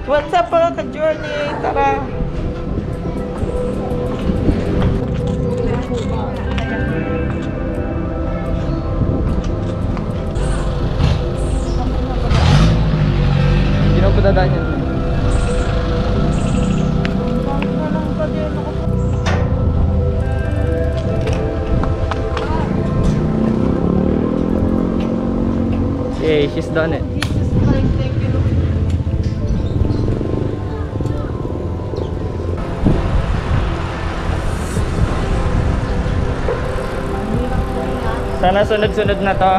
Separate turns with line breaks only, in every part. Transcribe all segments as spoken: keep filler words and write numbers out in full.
What's up mga ka-journey? Tara!
Hindi na po dadaan yan. Yeah, she's done it.
Jesus Christ, thank you Lord.
Sana sunod-sunod na to.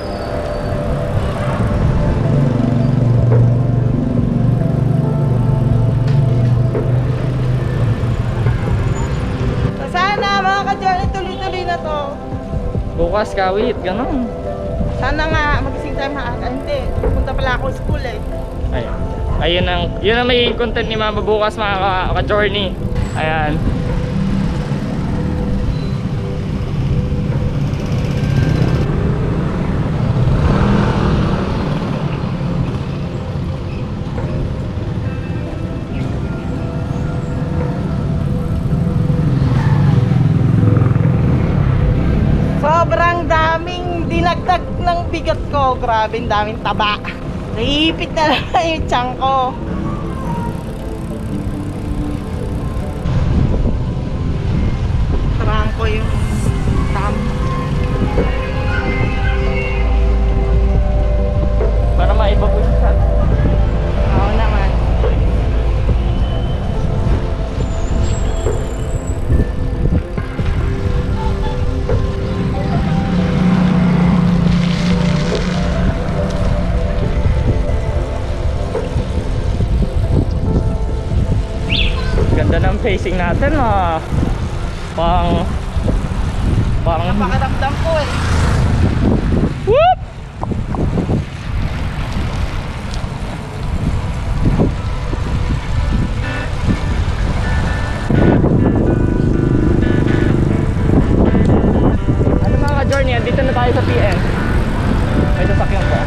Sana mga ka-journey tuloy-tuloy na to.
Bukas kawit, ganun.
Sana nga magising tayo maaga. Hindi, pupunta pala ako school eh.
Ayun. Ayun ang, yun ang magiging content ni Mama bukas mga ka-journey. Ayan.
Sobrang daming dinagdag ng bigat ko. Grabe, daming taba. Naipit na lang yung tiyan ko. Tarang ko yung tam.
Para maiba po siya.
Oo naman.
Ganda ng facing natin ah. Pang pang
Napakaramdam ko eh.
whoop! Ano mga ka-journey, dito na tayo sa P M. May sasakyan po.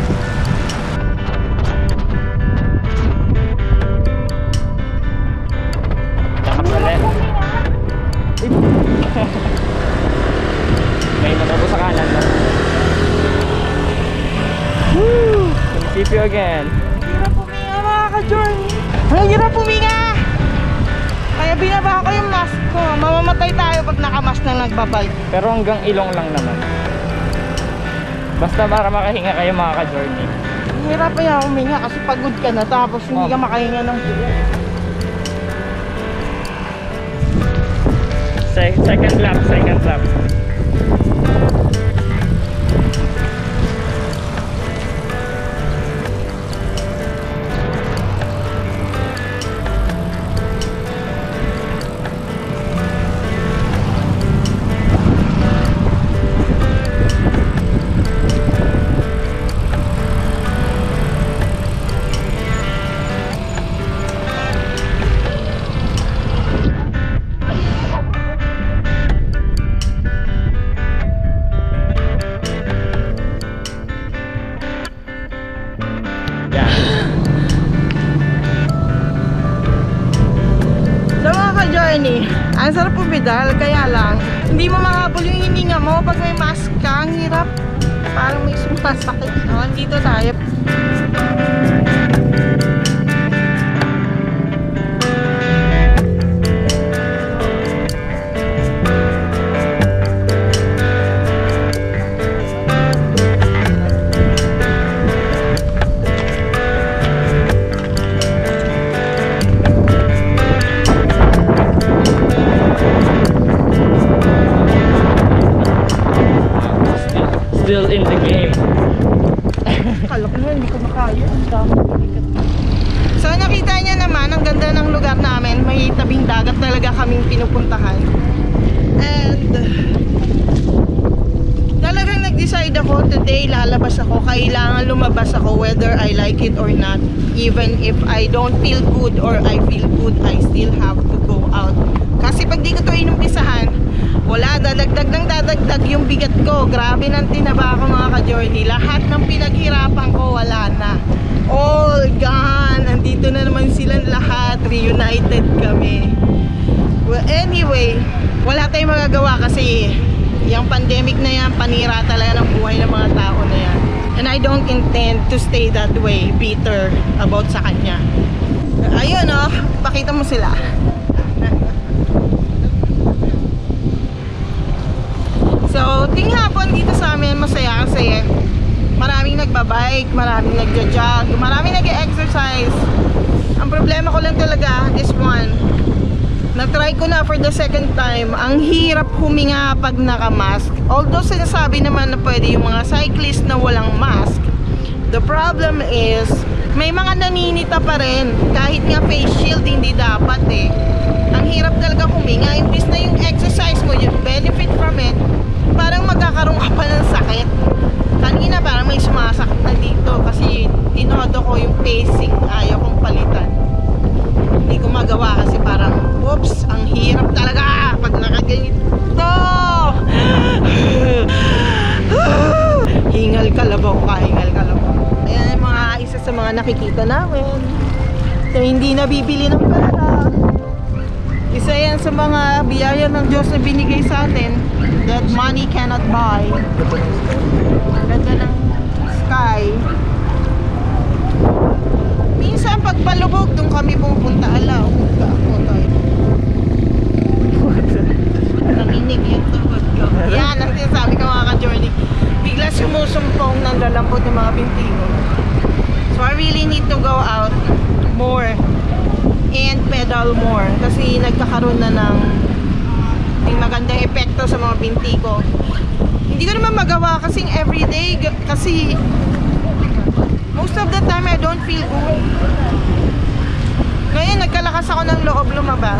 May matabo sa kanan no? Woo! Can see you again.
Hirap puminga mga ka-journey. Ang hirap puminga! Kaya binaba ko yung mask ko. Mamamatay tayo pag nakamask na nagbabike.
Pero hanggang ilong lang naman. Basta para makahinga kayo mga ka-journey.
Hirap kaya huminga kasi pagod ka na tapos hindi
Oh.
ka makahinga ng buhay.
Se- second lap, second lap.
So mga ka-journey, ang sarap pumidal, kaya lang hindi mo mahabol yung hininga mo pag may mask ka. Ang hirap, parang may sumasakit. No? Dito tayo.
Still in the game.
Kala ko na, hindi ko makaya. Ang dami. So nakita niya naman, ang ganda ng lugar namin. May tabing dagat talaga kaming pinupuntahan. And talagang nag-decide ako today, lalabas ako. Kailangan lumabas ako whether I like it or not. Even if I don't feel good or I feel good, I still have to go out. Kasi pag di ko to inumpisahan, wala, dadagdag ng dadagdag yung bigat ko. Grabe nang tinaba ko mga ka-journey. Lahat ng pinaghirapan ko, wala na. All gone. Nandito na naman sila reunited kami. Well, anyway, wala tayong magagawa kasi yung pandemic na yan, panira talaga ng buhay ng mga tao na yan. And I don't intend to stay that way, bitter about sa kanya. Ayun oh, pakita mo sila. So, ting hapon dito sa amin masaya kasi maraming nagbabike, maraming nagja-jog, maraming nag-exercise. Ang problema ko lang talaga is one, na-try ko na for the second time, ang hirap huminga pag naka-mask. Although sinasabi naman na pwede yung mga cyclist na walang mask, the problem is may mga naninita pa rin. Kahit nga face shield hindi dapat eh. Ang hirap talaga huminga. Imbis na yung exercise mo, yung benefit from it, parang magkakaroon ka pa ng sakit. Kanina parang may sumasakit na dito kasi tinodo ko yung pacing, ayaw kong palitan. Hindi ko magawa kasi parang oops, ang hirap talaga pag nakaganito. Hingal kalabaw ka, hingal kalabaw. Ayan yung mga isa sa mga nakikita namin na hindi nabibili ng pera. Isa yan sa mga biyaya ng Diyos na binigay sa atin that money cannot buy. Ganda ng sky. Minsan pag palubog, doon kami pupunta. Alaw, punta ako tayo. Nanginig yung tubod ko. Yan, ang sinasabi ko mga ka-journey. Bigla sumusumpong ng lalampot ng mga binti ko. So I really need to go out more and pedal more kasi nagkakaroon na ng may magandang epekto sa mga binti ko. Hindi ko naman magawa kasing everyday kasi most of the time I don't feel good. Ngayon nagkalakas ako ng loob lumabas.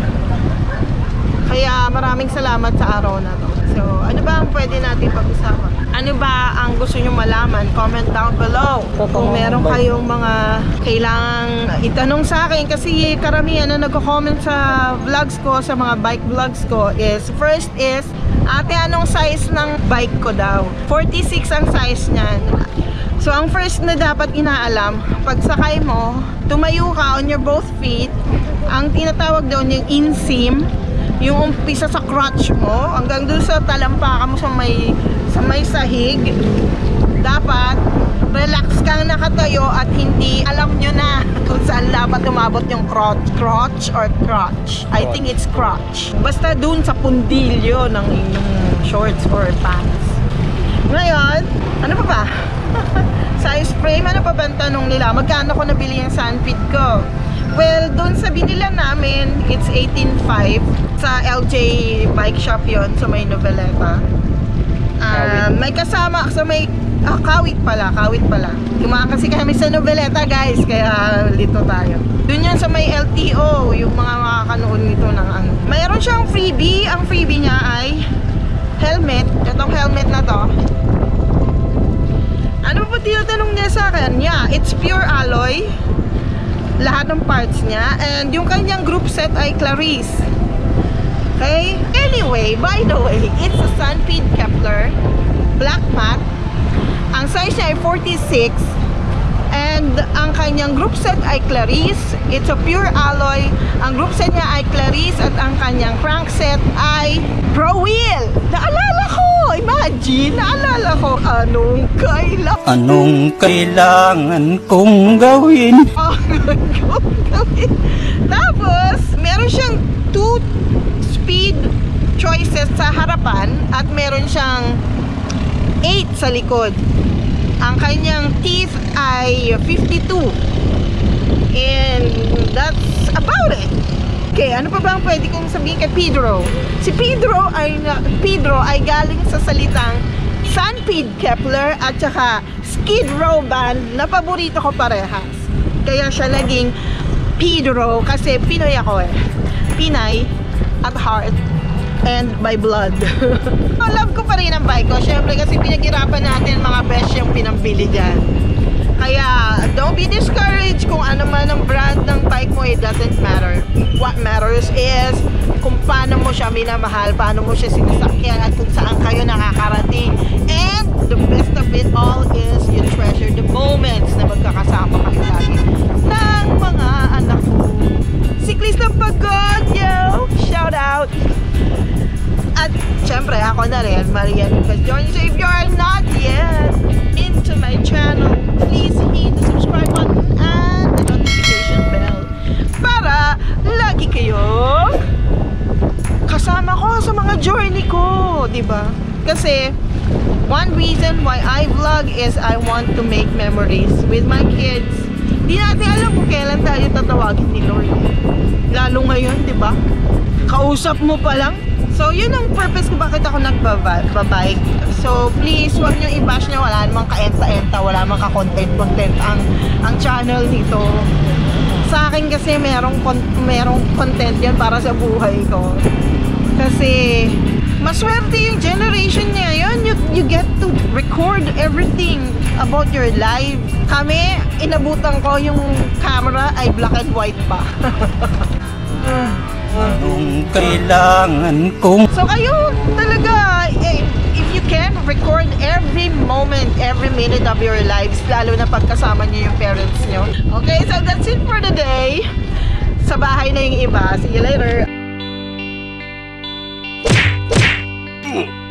Kaya maraming salamat sa araw na to. So ano ba ang pwede natin pag-usapan? Ano ba ang gusto nyo malaman? Comment down below. Kung meron kayong mga kailangang itanong sa akin kasi karamihan na nagko-comment sa vlogs ko, sa mga bike vlogs ko is first is ate anong size ng bike ko daw? forty-six ang size niyan. So ang first na dapat inaalam, pag sakay mo, tumayo ka on your both feet. Ang tinatawag doon yung inseam, yung umpisa sa crotch mo hanggang dun sa talampakan mo sa may sa may sahig. Dapat relax kang nakatayo at hindi alam nyo na kung saan dapat umabot yung crotch, crotch or crotch. I think it's crotch. Basta dun sa pundilyo ng inyong shorts or pants. Ngayon, ano pa ba? Size frame, ano pa ba ang tanong nila? Magkano ko nabili yung Sunfit ko? Well, doon sa binila namin, it's eighteen five sa L J Bike Shop yon sa may Noveleta. Uh, may kasama sa may ah, Kawit pala, Kawit pala. Kumaan kasi kami sa Noveleta guys, kaya dito tayo. Doon yan sa may L T O, yung mga makakanood nito ng ano. Mayroon siyang freebie, ang freebie niya ay helmet. Itong helmet na to. Ano po tinatanong niya sa akin? Yeah, it's pure alloy. Lahat ng parts niya. And yung kanyang group set ay Clarice. Okay? Anyway, by the way, it's a Sunfit Kepler black matte. Ang size niya ay forty-six. And ang kanyang group set ay Clarice. It's a pure alloy. Ang group set niya ay Clarice at ang kanyang crankset ay Pro Wheel. Naalala ko! Imagine! Naalala ko anong kailangan.
Anong kailangan kong gawin?
Anong gawin? Tapos, meron siyang two speed choices sa harapan at meron siyang eight sa likod. Ang kanyang teeth ay fifty-two. And that's about it. Okay, ano pa ba ang pwede kong sabihin kay Pedro? Si Pedro ay, Pedro ay galing sa salitang Sunfit Kepler at saka Skid Row band na paborito ko parehas. Kaya siya naging Pedro kasi Pinoy ako eh. Pinay at heart and by blood. Love ko pa rin ang bike ko. Siyempre kasi pinaghirapan natin mga best yung pinambili dyan. Kaya don't be discouraged kung ano man ang brand ng bike mo, it doesn't matter. What matters is kung paano mo siya minamahal, paano mo siya sinasakyan at kung saan kayo nakakarating. And the best of it all is you treasure the moments na magkakasama kayo lagi ng mga anak mo ako na rin, Maria Lucas Journey. So if you are not yet into my channel, please hit the subscribe button and the notification bell para lagi kayong kasama ko sa mga journey ko, di ba? Kasi one reason why I vlog is I want to make memories with my kids. Di natin alam kung kailan tayo tatawagin ni Lord. Lalo ngayon, di ba? Kausap mo pa lang. So, yun ang purpose ko bakit ako nagbabike. So, please, huwag nyo i-bash nyo. Wala namang ka-enta-enta, wala namang ka-content-content ang, ang channel dito. Sa akin kasi merong, merong content yan para sa buhay ko. Kasi maswerte yung generation niya yun. You, you get to record everything about your life. Kami, inabutan ko yung camera ay black and white pa.
Anong kailangan kong
So kayo talaga, eh, if you can, record every moment, every minute of your lives, lalo na pagkasama niyo yung parents niyo. Okay, so that's it for the day. Sa bahay na yung iba. See you later.